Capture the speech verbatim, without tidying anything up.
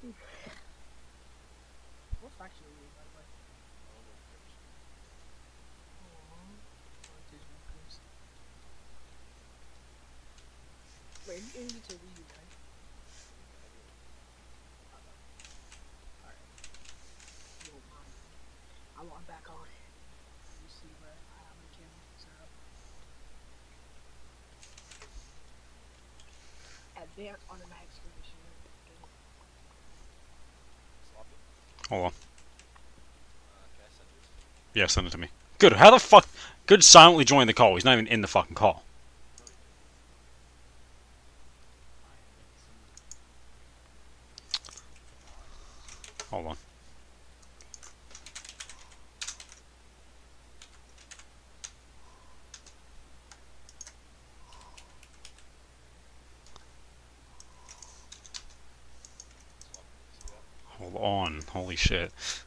What faction are you in, by the way? Vantage Reapers. Wait, you need to reunite. Alright. You won't mind me. I log back on. You see where I have my camera set up. Advanced automatic skirmishing. Hold on. Yeah, send it to me. Good. How the fuck? Good silently join the call. He's not even in the fucking call. Hold on. Hold on. Holy shit.